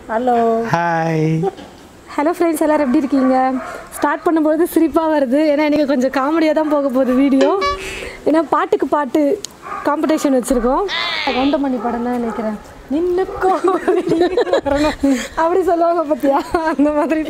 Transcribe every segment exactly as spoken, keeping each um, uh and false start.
Hello hi hello friends, எல்லோரும் எப்படி இருக்கீங்க? ஸ்டார்ட் பண்ணும்போது சிரிப்பாக வருது, ஏன்னா எனக்கு கொஞ்சம் காமெடியாக தான் போக போகுது வீடியோ. ஏன்னா பாட்டுக்கு பாட்டு காம்படிஷன் வச்சுருக்கோம். கவுண்டமணி படம் தான் நினைக்கிறேன். நின்னுக்கோ அப்படி சொல்லுவாங்க பார்த்தியா, அந்த மாதிரி.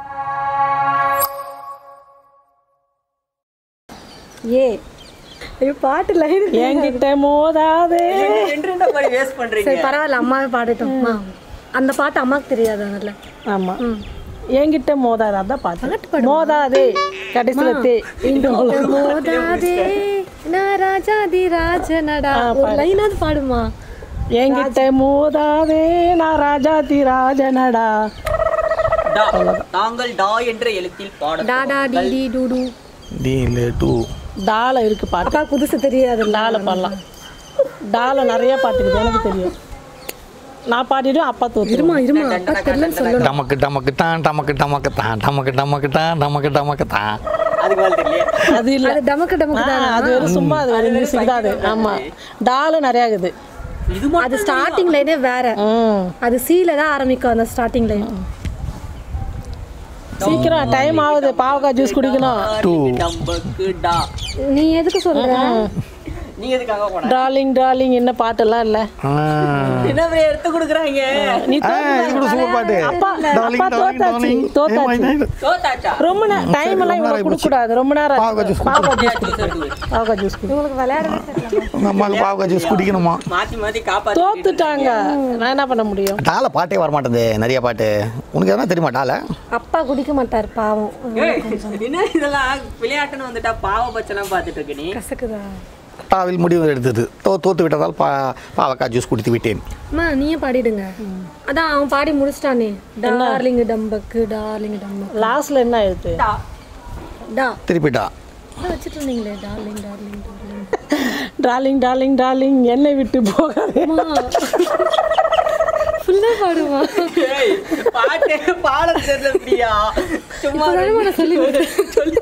ஏ ஐயோ பாட்டு லைன் என்கிட்ட மோதாதே. சரி பரவாயில்ல, அம்மாவே பாடட்டும். அந்த பாட்டு அம்மாவுக்கு தெரியாது அதில். ஆமாம், என்கிட்ட மோதாதே அதான் பாட்டு. மோதாதே கடைசியில் தே மோதாதே நான் ராஜாதி ராஜனடா. ஒரு லைனாவது பாடுமா. என்கிட்ட மோதாதே நான் ராஜாதி ராஜனடா. தாங்கள் டா என்ற எழுத்தில் பாட டாடா டிடி டூடு டீல டூ டால இருக்கு பாட்டு. அப்பா புதுசு தெரியாது. டால பாடலாம். டால நிறைய பாட்டுக்குது, எனக்கு தெரியும். நான் பாடிடும், அப்பா தோத்து. இருமா இருமா அப்பா தெரியலன்னு சொல்லணும். டமக்கு டமக்கு தான் டமக்கு டமக்கு தான் டமக்கு டமக்கு தான் டமக்கு டமக்கு தான். அதுக்கு மேல தெரியல. அது இல்லை, அது டமக்கு டமக்கு தான். அது வெறும் சும்மா, அது ஒரு மியூசிக் தான் அது. ஆமாம், டால நிறையா இருக்குது. அது ஸ்டார்டிங் லைனே வேற. அது சீல தான் ஆரம்பிக்கும் அந்த ஸ்டார்டிங் லைன். சீக்கிரம் டைம் ஆகுது, பாவக்காய் ஜூஸ் குடிக்கணும். டூ டம்பக்கு டா. நீ எதுக்கு சொல்ற? நீ எதுக்காக போன? டார்லிங் டார்லிங் என்ன பாட்டெல்லாம் இல்லை. என்ன வேற எடுத்து கொடுக்குறாங்க? நீ இது கூட சூப்பர் பாட்டு. அப்பா அப்பா தோத்தாச்சு தோத்தாச்சு. தோத்தாச்சா? ரொம்ப டைம் எல்லாம் இவ்வளவு கொடுக்க கூடாது. ரொம்ப நேரம் பாவக்காய் ஜூஸ் பாவக்காய் ஜூஸ் குடி. உங்களுக்கு விளையாடவே தெரியல. நம்மளுக்கு பாவக்காய் ஜூஸ் குடிக்கணுமா? மாத்தி மாத்தி காப்பாத்து. தோத்துட்டாங்க, நான் என்ன பண்ண முடியும்? டால பாட்டே வர மாட்டேங்குது, நிறைய பாட்டு. உனக்கு எதனா தெரியுமா டால? அப்பா குடிக்க மாட்டார் பாவம். என்ன இதெல்லாம் விளையாட்டுன்னு வந்துட்டா பாவ பச்செல்லாம் பார்த்துட்டு இருக்க நீ? கசக்குதா? டாவில் முடிவு எடுத்தது. தோ தோத்து விட்டதால் பா பாவக்காய் ஜூஸ் குடித்து விட்டேன். அம்மா நீயே பாடிடுங்க. அதான் அவன் பாடி முடிச்சிட்டானே. Darling டம்பக்கு darling டம்பக்கு. லாஸ்ட்ல என்ன எழுத்து? டா திருப்பி டா வச்சுட்டு இருந்தீங்களே. Darling darling darling darling darling darling என்னை விட்டு போகாதே. ஃபுல்லா பாடுமா? பாட்டே பாட தெரியல பிரியா. சும்மா நான் சொல்லி சொல்லி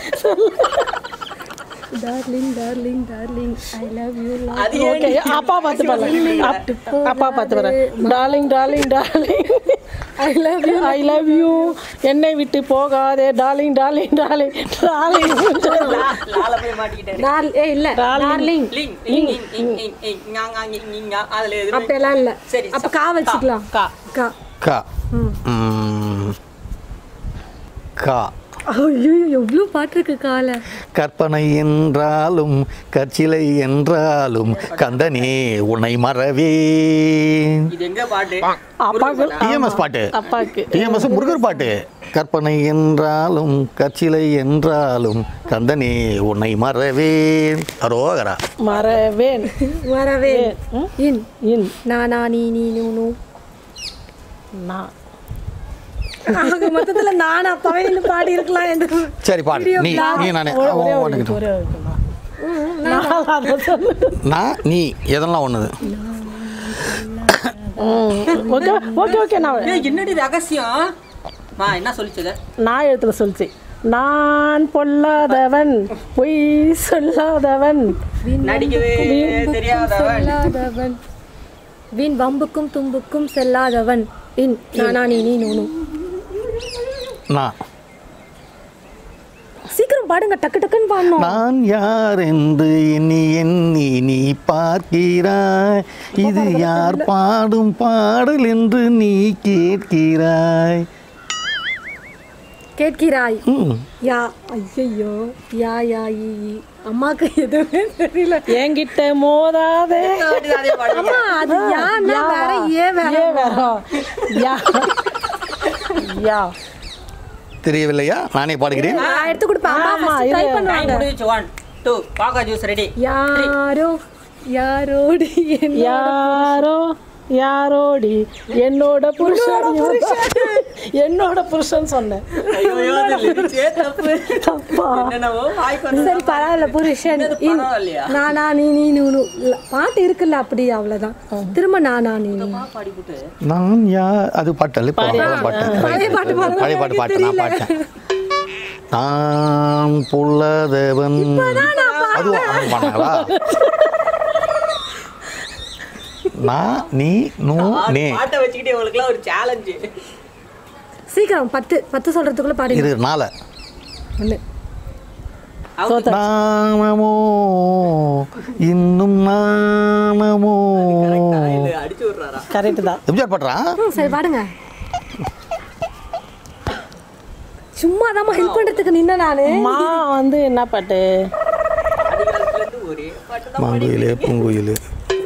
darling darling darling I love you. அது ஓகே, அப்பா பார்த்து பாருங்க. அப்பா பார்த்து பாருங்க. Darling darling darling I love you I love you என்னை விட்டு போகாதே. டார்லிங் டார்லிங் டார்லிங் டார்லிங் லால போய் மாட்டிக்கிட்டாரு. டார் ஏ இல்ல டார்லிங் லிங் இங் இங் இங் இங் இங் ஞாங் ஞாங் இங் இங் அதுல எது? அப்பெல்லாம் இல்ல. சரி, அப்ப கா வச்சுக்கலாம். கா. கா கா ம். கா ஐயோ எவ்வளோ பாட்டு இருக்கு கால. கற்பனை என்றாலும் கற்சிலை என்றாலும் கந்தனே உன்னை மறவே. இது எங்க பாட்டு? அப்பாக்கு டிஎம்எஸ் பாட்டு. அப்பாக்கு டிஎம்எஸ் முருகர் பாட்டு. கற்பனை என்றாலும் கற்சிலை என்றாலும் கந்தனே உன்னை மறவே. அரோகரா. மறவேன் வரவே இன் இன் நானா நீ நீ நூ நான் ஆக மொத்தத்துல நான் அப்பவே இன்னும் பாடி இருக்கலாம். என்று சரி பாடு. நீ நீ நானே ஒரே அவன் ஒரு வந்துக்கிட்டோம். ஒரே ஒரு நான் அதை சொல்லு. நான் நீ எதெல்லாம் ஒன்றுது. ஓகே ஓகே ஓகே நான் ஏய் என்னடி ரகசியம்? மா என்ன சொல்லிச்சத? நான் எழுத்துல சொல்லிச்சு. நான் பொல்லாதவன் பொய் சொல்லாதவன் நடிக்கவே தெரியாதவன் செல்லாதவன் வீண் வம்புக்கும் தும்புக்கும் செல்லாதவன் இன் நானா நீ நீ நூனு. நான் சீக்கிரம் பாடுங்க, டக்கு டக்குன்னு பாடணும். நான் யார் என்று எண்ணி எண்ணி நீ பார்க்கிறாய். இது யார் பாடும் பாடல் என்று நீ கேட்கிறாய். கேட்கிறாய். ம். யா ஐயோ யா யா ஈ ஈ. அம்மாக்கு எதுவுமே தெரியல. என்கிட்ட மோதாதே. அம்மா அது யான்னா வேற ஏ வேற. ஏ வேற. யா யா தெரியவில்லையா? நானே பாடுகிறேன். நான் எடுத்து கொடுப்பேன். அம்மா ஆமா, first try இது பண்ணுவாங்க. டைம் முடிஞ்சு. ஒன் டூ பாக்கா ஜூஸ் ரெடி. யாரோ யாரோடி யாரோ யாரோடி என்னோட புருஷன் என்னோட புருஷன் சொன்னேன். ஐயோ அது லிரிக்ஸே தப்பு. தப்பா? என்னனவோ வாய் கொண்டு. சரி பரவாயில்ல. புருஷன் இன் நானா நீ நீ நூனு. பாட்டு இருக்குல்ல அப்படி, அவ்வளவுதான். திரும்ப நானா நீ நீ பாடி போட்டு நான் யார் அது பாட்டல் பாட்டு. பழைய பாட்டு பாருங்க. பழைய பாட்டு பாட்டு நான் பாட்டேன். நான் பொல்லாதவன். அதுவும் பாடுங்களா? நான் நீ நூ நே பாட்டை வச்சுக்கிட்டே உங்களுக்குலாம் ஒரு சேலஞ்சு. சீக்கிரம் பத்து பத்து சொல்றதுக்குள்ள பாடி இரு நாளை ஒன்று நாமமோ இன்னும் நாமமோ அடிச்சு விடுறாரா? கரெக்டு தான். எம்ஜிஆர் பாடுறான். சரி பாடுங்க. சும்மா தான் ஹெல்ப் பண்றதுக்கு நின்ன நானு. மா வந்து என்ன பாட்டு? அதிகாலத்துல இருந்து ஒரே பாட்டு தான். மாங்குயிலே பூங்குயிலே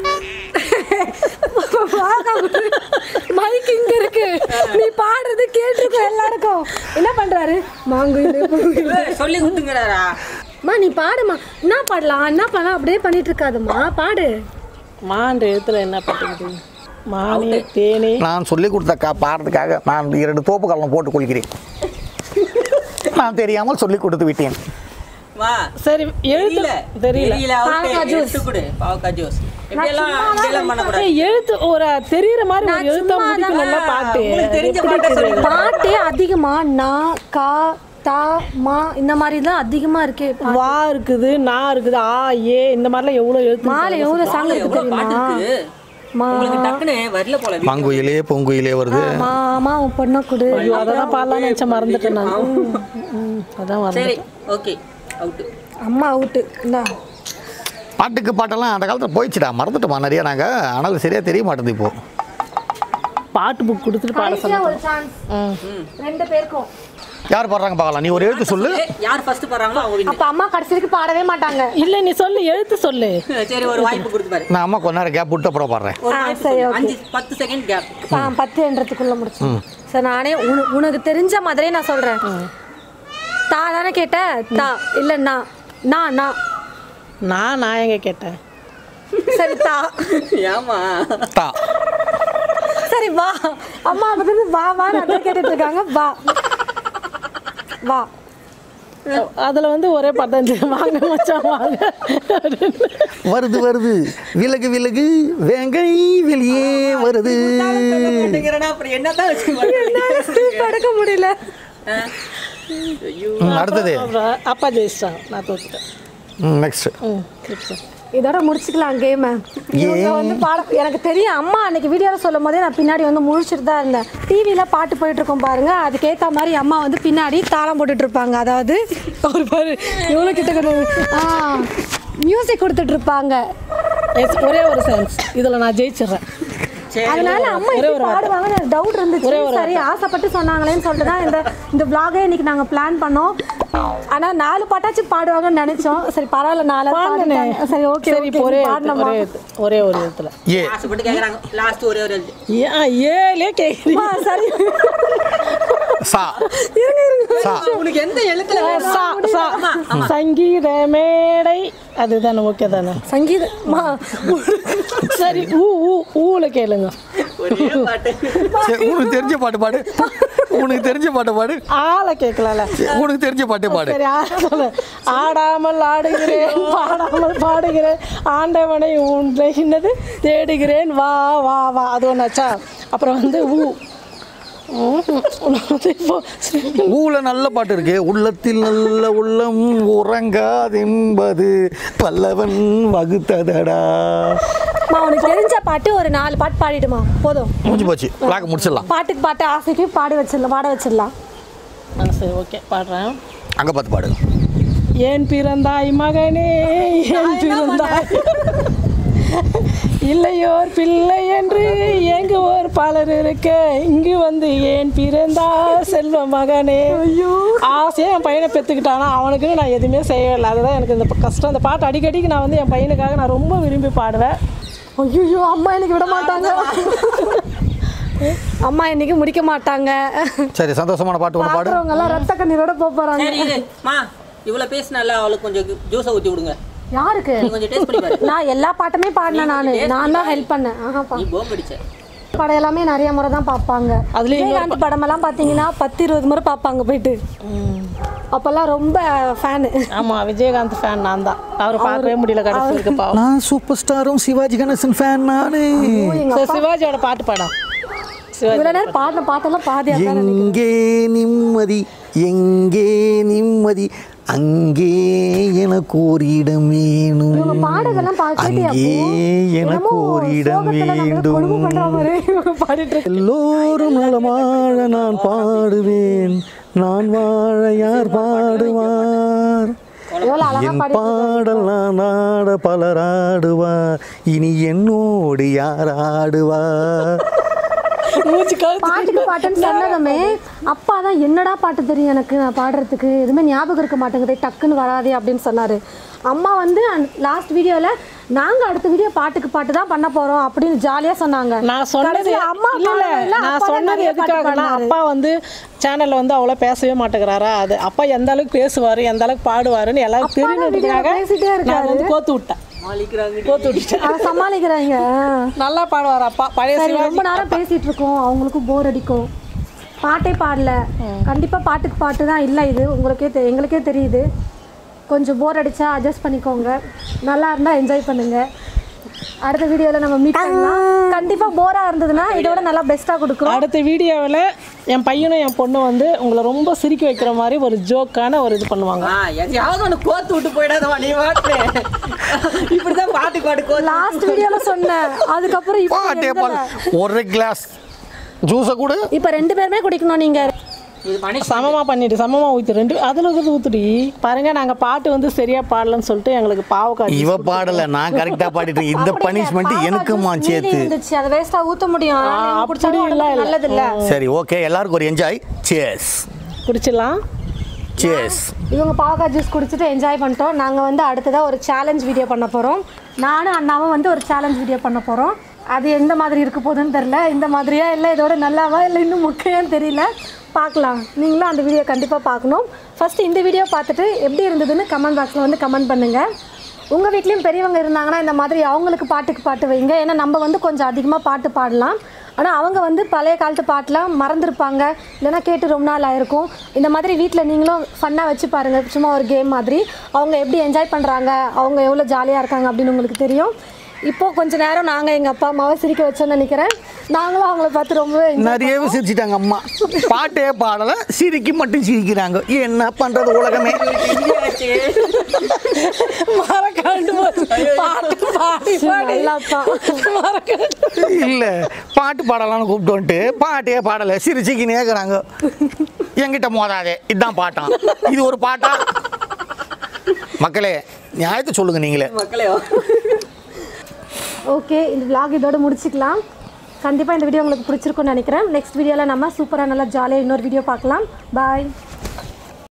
மைக் இங்க இருக்கு, நீ பாடுறது கேட்டிருக்கோம் எல்லாருக்கும். என்ன பண்றாரு? மாங்குயிலே பூங்குயிலே சொல்லி கொடுத்துங்கிறாரா? மா நீ பாடுமா. என்ன பாடலாம் என்ன பண்ணலாம் அப்படியே பண்ணிட்டு இருக்காதுமா, பாடு. மான்ற எழுத்துல என்ன பாட்டு? மானே தேனே. நான் சொல்லி கொடுத்த பாடுறதுக்காக நான் இரண்டு தோப்பு கல்லம் போட்டு கொள்கிறேன். நான் தெரியாமல் சொல்லி கொடுத்து விட்டேன். வா சரி எழுத்து தெரியல. தெரியல. பாவக்காய் ஜூஸ். எடுத்து கொடு. பாவக்காய் ஜூஸ். இப்படியெல்லாம் இப்படியெல்லாம் பண்ணக்கூடாது. ஏய், எழுத்து ஒரு தெரியற மாதிரி ஒரு நான் எழுத்தா சும்மா முடிக்கணும். நல்ல பாட்டு உங்களுக்கு தெரிஞ்ச எப்படி பாட்டை தெரியும்? சொல்லுங்க. பாட்டே அதிகமா நா கா தா மா இந்த மாதிரி தான் அதிகமா இருக்கு. வா இருக்குது, நா இருக்குது, ஆ ஏ இந்த மாதிரிலாம் எவ்வளவு எழுத்து. மாலை எவ்வளவு சாங் இருக்கு எவ்வளவு பாட்டு தெரியுமா? இருக்கு. மா உங்களுக்கு டக்குனு வரல போல. மாங்குயிலே பூங்குயிலே வருது. மாமா உன் பொண்ணை கொடு. ஐயோ அதெல்லாம் பாடலாம் நினைச்ச மறந்துட்டேன் நான். ம், அதான் சரி மறந்துட்டேன். Okay out. அம்மா அவுட்டு. இந்தா பாட்டுக்கு பாட்டெல்லாம் அந்த காலத்தில் போயிடுச்சுடா, மறந்துட்டோமா நிறைய நாங்கள். ஆனால் சரியாக தெரிய மாட்டேங்குது இப்போ. பாட்டு புக் கொடுத்துட்டு பாட கடைசியா சொன்னேன். ஒரு சான்ஸ் ரெண்டு பேருக்கும். யார் பாடுறாங்க பார்க்கலாம். நீ ஒரு எழுத்து சொல்லு. யார் ஃபர்ஸ்ட் பாடுறாங்களோ அவங்க win. அப்ப அம்மா கடைசி வரைக்கும் பாடவே மாட்டாங்க. இல்ல நீ சொல்லு, எழுத்து சொல்லு. சரி ஒரு வாய்ப்பு கொடுத்து பாரு. நான் அம்மா கொஞ்ச நேரம் கேப் விட்டு அப்புறம் பாடுறேன். ஒரு ஆ, வாய்ப்பு சரி, கொடு. okay. அஞ்சு பத்து செகண்ட் கேப். ஆ, பத்து என்றதுக்குள்ள முடிச்சு. சரி நானே உன- உனக்கு தெரிஞ்ச மாதிரியே நான் சொல்றேன். தா தானே கேட்ட? தா இல்ல நா நா நா நான் நான் எங்க கேட்டேன்? சரி தா. ஏமா தா சரி வா. அம்மா வந்து வா வா அதான் கேட்டுட்டு இருக்காங்க. வா வா. அதுல வந்து ஒரே பாட்டு தான் தெரியும். வாங்க மச்சான் வாங்க. வருது வருது விலகு விலகு வேங்கை வெளியே வருது. அப்புறம் என்னதான் வச்சு என்னால ஸ்டீப் எடுக்க முடியல. ம், அடுத்தது அப்பா ஜெயிச்சிட்டான், நான் தோத்துட்டேன். நெக்ஸ்ட். ம் சரி. இதோட முடிச்சுக்கலாம் கேம். இவங்க வந்து பாட எனக்கு தெரியும். அம்மா அன்னைக்கு வீடியோவில் சொல்லும் போதே நான் பின்னாடி வந்து முழிச்சிட்டு தான் இருந்தேன். டிவியில் பாட்டு போயிட்டு இருக்கோம் பாருங்க, அதுக்கேற்ற மாதிரி அம்மா வந்து பின்னாடி தாளம் போட்டுட்டு இருப்பாங்க. அதாவது ஒரு பாரு எவ்வளோ கிட்ட ஆ மியூசிக் கொடுத்துட்டு இருப்பாங்க. ஒரே ஒரு சென்ஸ் இதில் நான் ஜெயிச்சிடுறேன். அதனால அம்மா ஒரே எப்படி ஒரு பாடுவாங்கன்னு எனக்கு டவுட் இருந்துச்சு. சரி ஆசைப்பட்டு சொன்னாங்களேன்னு சொல்லிட்டு தான் இந்த இந்த vlog-ஐ இன்னைக்கு நாங்கள் பிளான் பண்ணோம். ஆனால் நாலு பாட்டாச்சும் பாடுவாங்கன்னு நினைச்சோம். சரி பரவாயில்ல நாலு பாடுனேன். சரி ஓகே சரி இப்போ ஒரே பாடணுமா? ஒரே எழுத்து, ஒரே ஒரு எழுத்துல. ஏ ஆசைப்பட்டு கேக்குறாங்க. லாஸ்ட் ஒரே ஒரு எழுத்து. ஏன் ஏழே கேட்குறீங்க? ஆ, சரி சா இருங்க இருங்க. சா உனக்கு எந்த எழுத்துல சா சா சங்கீத மேடை அதுதானே? ஓகே தானே? சங்கீதமா சரி ஊ ஊ ஊல கேளுங்க. ஒரே பாட்டு. சரி, உனக்கு தெரிஞ்ச பாட்டு பாடு. உனக்கு தெரிஞ்ச பாட்டு பாடு. ஆளை கேட்கலாம்ல. உனக்கு தெரிஞ்ச பாட்டு பாடு. சரி ஆ சொல்லு. ஆடாமல் ஆடுகிறேன், பாடாமல் பாடுகிறேன், ஆண்டவனை உன்னை என்னது தேடுகிறேன், வா வா வா அது ஒன்றாச்சா? அப்புறம் வந்து ஊ ஊல நல்ல பாட்டு இருக்கு. உள்ளத்தில் நல்ல உள்ளம் உறங்காதென்பது பல்லவன் வகுத்ததடா. உனக்கு தெரிஞ்ச பாட்டு ஒரு நாலு பாட்டு பாடிடுமா? போதும், முடிஞ்சு போச்சு. லாக் முடிச்சிடலாம். பாட்டுக்கு பாட்டு ஆசைக்கு பாடி வச்சிடலாம், பாட வச்சிடலாம். ஆ சரி ஓகே பாடுறேன். அங்கே பார்த்து பாடு. ஏன் பிறந்தாய் மகனே, ஏன் பிறந்தாய் இல்லையோர் பிள்ளை என்று எங்கு ஓர் பலர் இருக்க, இங்கு வந்து ஏன் பிறந்தா செல்வ மகனே. ஐயோ ஆசையாக என் பையனை பெற்றுக்கிட்டானா அவனுக்கு நான் எதுவுமே செய்யலை. அதுதான் எனக்கு இந்த கஷ்டம். இந்த பாட்டு அடிக்கடிக்கு நான் வந்து என் பையனுக்காக நான் ரொம்ப விரும்பி பாடுவேன். ஐயோ அம்மா இன்னைக்கு விட மாட்டாங்க. அம்மா இன்னைக்கு முடிக்க மாட்டாங்க. சரி சந்தோஷமான பாட்டு ஒன்று பாடு. பாடுறவங்க எல்லாம் ரத்த கண்ணீரோட போக போறாங்க. சரி இரு. மா இவ்வளவு பேசினால அவளுக்கு கொஞ்சம் ஜூஸை ஊத்தி விடுங்க. யாருக்கு? நீ கொஞ்சம் டேஸ்ட் பண்ணி பாரு. நான் எல்லா பாட்டுமே பாடினேன். நானு நான் தான் ஹெல்ப் பண்ணேன். ஆஹா பா நீ போம் அடிச்ச. படம் எல்லாமே நிறைய முறை தான் பார்ப்பாங்க. அதுலயும் விஜயகாந்த் படமெல்லாம் பார்த்தீங்கன்னா பத்து இருபது முறை பார்ப்பாங்க போயிட்டு. அப்போல்லாம் ரொம்ப ஃபேனு. ஆமாம் விஜயகாந்த் ஃபேன் நான் தான். அவரை பார்க்கவே முடியல கடைசி வரைக்கும் பாவம். நான் சூப்பர் ஸ்டாரும் சிவாஜி கணேசன் ஃபேன் நானே. சரி சிவாஜியோட பாட்டு பாடம். சிவாஜி இவ்வளோ நேரம் பாடின பாட்டெல்லாம் பாதியாக தான் எங்கே நிம்மதி எங்கே நிம்மதி அங்கே எனக்கு ஒரு இடம் வேணும், இவங்க பாடுறதெல்லாம் பா- கேட்டியா அங்கே அப்போ? எனக்கு என்னமோ ஒரு இடம் சோகத்துல நம்மள கொடுமை வேண்டும். பண்ற மாதிரி இவங்க பாடிட்டு இருக்கு. எல்லோரும் நலமாழ நான் பாடுவேன், நான் வாழ யார் பாடுவார், எவ்வளவு அழகா என் பாடிட்டு பாடல் நான் ஆட பலர் ஆடுவார், இனி என்னோடு யார் ஆடுவார். மூச்சு கழுத்து பாட்டுக்கு பாட்டுன்னு சொன்னதுமே அப்பா தான் என்னடா பாட்டு தெரியும் எனக்கு நான் பாடுறதுக்கு எதுவுமே ஞாபகம் இருக்க மாட்டேங்குதே டக்குன்னு வராதே அப்படின்னு சொன்னாரு. அம்மா வந்து லாஸ்ட் வீடியோல நாங்க அடுத்த வீடியோ பாட்டுக்கு பாட்டு தான் பண்ண போறோம் அப்படின்னு ஜாலியா சொன்னாங்க. நான் சொன்னது கடைசியில அம்மா இல்ல இல்ல பாடல, நான் அப்பா தான் சொன்னது நிறைய பாட்டு எதுக்காகனா பாடினாரு. அப்பா வந்து சேனல்ல வந்து அவ்வளோ பேசவே மாட்டேங்கிறாரா, அது அப்பா எந்த அளவுக்கு பேசுவாரு எந்த அளவுக்கு பாடுவாருன்னு எல்லாரும் அப்பா தான் தெரியணுன்றதுக்காக வீடியோல பேசிட்டே இருக்காரு. நான் வந்து கோத்து விட்டேன் மாளிக்கிறாங்க கோத்து விட்டுட்டேன். அதை சமாளிக்கிறாங்க. நல்லா பாடுவார் அப்பா பழைய சரி, ரொம்ப சிவாஜி. நேரம் பேசிட்டு இருக்கோம், அவங்களுக்கும் போர் அடிக்கும். பாட்டே பாடல, கண்டிப்பா பாட்டுக்கு பாட்டு தான் இல்லை இது உங்களுக்கே தெ- எங்களுக்கே தெரியுது. கொஞ்சம் போர் அடிச்சா அட்ஜஸ்ட் பண்ணிக்கோங்க, நல்லா இருந்தா என்ஜாய் பண்ணுங்க. அடுத்த வீடியோல நம்ம மீட் பண்ணலாம். கண்டிப்பா போரா இருந்ததுன்னா இதோட நல்லா பெஸ்டா கொடுக்குறோம். அடுத்த வீடியோவில் என் பையனும் என் பொண்ணும் வந்து உங்களை ரொம்ப சிரிக்க வைக்கிற மாதிரி ஒரு ஜோக்கான ஒரு இது பண்ணுவாங்க. ஆ எதையாவது ஒன்று கோத்து விட்டு போயிடாதவா நீ பாட்டு இப்படிதான் பாட்டு பாட்டு கோத்து லாஸ்ட் வீடியோல சொன்னேன், அதுக்கப்புறம் இப்போ பாட்டே பாடு, எழுதல. ஒரு கிளாஸ் ஜூஸை கூட இப்போ ரெண்டு பேருமே குடிக்கணும் நீங்க. இது பண்ணி சமமாக பண்ணிட்டு சமமாக ஊற்றி ரெண்டு அதில் இருக்கிறது ஊற்றுடி பாருங்க. நாங்கள் பாட்டு வந்து சரியாக பாடலன்னு சொல்லிட்டு எங்களுக்கு பாவக்காய் இவ பாடல, நான் கரெக்டா பாடிட்டு இருக்கேன். இந்த பனிஷ்மெண்ட் எனக்குமா சேர்த்து. இருந்துச்சு அதை வேஸ்டா ஊத்த முடியும். அப்படி குடிச்சாலும் இல்ல, இல்ல. நல்லது இல்ல. சரி ஓகே, எல்லாருக்கும் ஒரு என்ஜாய். சேஸ் குடிச்சிடலாம். சேஸ். இவங்க பாவக்காய் ஜூஸ் குடிச்சிட்டு என்ஜாய் பண்ணிட்டோம். நாங்கள் வந்து அடுத்ததாக ஒரு சேலஞ்ச் வீடியோ பண்ண போகிறோம். நானும் அண்ணாவும் வந்து ஒரு சேலஞ்ச் வீடியோ பண்ண போகிறோம். அது எந்த மாதிரி இருக்க போகுதுன்னு தெரில. இந்த மாதிரியா இல்லை இதோட நல்லாவா இல்லை இன்னும் முக்கியம் தெரியல. பார்க்கலாம். நீங்களும் அந்த வீடியோ கண்டிப்பாக பார்க்கணும். ஃபஸ்ட்டு இந்த வீடியோ பார்த்துட்டு எப்படி இருந்ததுன்னு கமெண்ட் பாக்ஸில் வந்து கமெண்ட் பண்ணுங்கள். உங்கள் வீட்லேயும் பெரியவங்க இருந்தாங்கன்னா இந்த மாதிரி அவங்களுக்கு பாட்டுக்கு பாட்டு வைங்க. ஏன்னா நம்ம வந்து கொஞ்சம் அதிகமாக பாட்டு பாடலாம். ஆனால் அவங்க வந்து பழைய காலத்து பாட்டெலாம் மறந்துருப்பாங்க, இல்லைனா கேட்டு ரொம்ப நாள் ஆயிருக்கும். இந்த மாதிரி வீட்டில் நீங்களும் ஃபன்னாக வச்சு பாருங்கள். சும்மா ஒரு கேம் மாதிரி அவங்க எப்படி என்ஜாய் பண்ணுறாங்க, அவங்க எவ்வளோ ஜாலியாக இருக்காங்க அப்படின்னு உங்களுக்கு தெரியும். இப்போது கொஞ்ச நேரம் நாங்கள் எங்கள் அப்பா அம்மாவை சிரிக்க வச்சோன்னு நினைக்கிறேன். நாங்களும் அவங்கள பார்த்து ரொம்ப நிறையவே சிரிச்சிட்டாங்க அம்மா. பாட்டே பாடல, சிரிக்கி மட்டும் சிரிக்கிறாங்க. என்ன பண்றது உலகமே. மறக்காண்டு போச்சு. பாட்டு பாடி பாடி நல்லாப்பா. மறக்காண்டு இல்ல பாட்டு பாடலாம்னு கூப்பிட்டு வந்துட்டு பாட்டே பாடல, சிரிச்சிக்கினே இருக்கிறாங்க. என்கிட்ட மோதாதே, இதுதான் பாட்டான். இது ஒரு பாட்டா? மக்களே நியாயத்தை சொல்லுங்க நீங்களே. மக்களே ஓகே, இந்த vlog இதோட முடிச்சுக்கலாம். கண்டிப்பாக இந்த வீடியோ உங்களுக்கு பிடிச்சிருக்கும்னு நினைக்கிறேன். நெக்ஸ்ட் வீடியோவில் நம்ம சூப்பராக நல்லா ஜாலியாக இன்னொரு வீடியோ பார்க்கலாம். பாய்.